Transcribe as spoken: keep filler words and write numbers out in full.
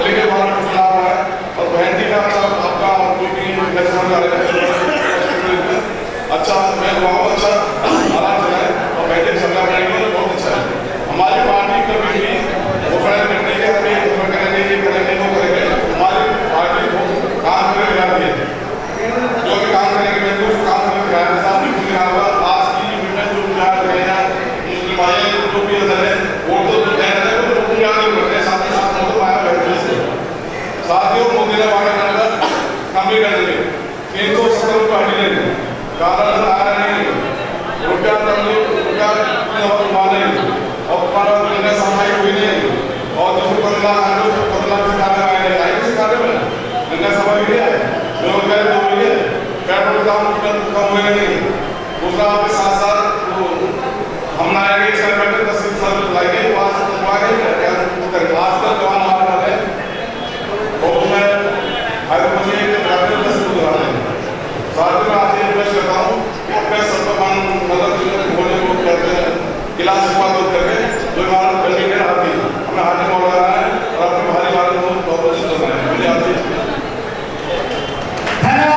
होली के बाद चुनाव है और बहन जी का आपका कोई भी अच्छा मैं बहुत अच्छा आराम से है और बैठे संग्रह करेंगे तो बहुत अच्छा है। हमारी पार्टी कभी भी घोषणा करने के लिए करेंगे ये करेंगे वो करेंगे, हमारी पार्टी को काम करने लगा दिए जो भी काम करेंगे मैं तो काम करने लगा साथ ही मुझे होगा आज की मीटिंग जो विचार करेगा मुस्लिम भाई जो भी अंदर है वो तो कह रहे हैं वो पूरा नहीं करते साथ ही साथ मोदी आया बैठे से साथियों मोदी ने वादा करा कम भी कर देंगे तीन सौ सत्तर रुपये हटी लेंगे कारण आ रहे हैं रुपया रुपया माने और पंद्रह सफाई हुई नहीं और जो पंद्रह पंद्रह से कार्य आए आई से कार्य में गंगा सफाई हुई है बेरोजगारी दूर हुई है पेट्रोल दाम कम हुए नहीं। दूसरा आपके साथ साथ हम ना आएंगे एक साल बैठे दस साल लाएंगे पाँच आगे आजकल जवान हमारे वाले और उसमें हर मुझे ग्रामीण दस गुजरा रहे हैं साथ में आज ये रिक्वेस्ट करता हूँ कि अपने सर्वमान मतलब होने को कहते हैं इलाज करके जो हमारा